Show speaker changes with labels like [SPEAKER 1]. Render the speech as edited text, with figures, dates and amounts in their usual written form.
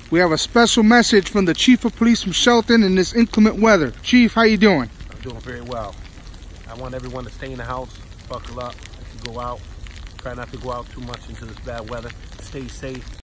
[SPEAKER 1] We have a special message from the Chief of Police from Shelton in this inclement weather. Chief, how you doing?
[SPEAKER 2] I'm doing very well. I want everyone to stay in the house, buckle up if you go out. Try not to go out too much into this bad weather. Stay safe.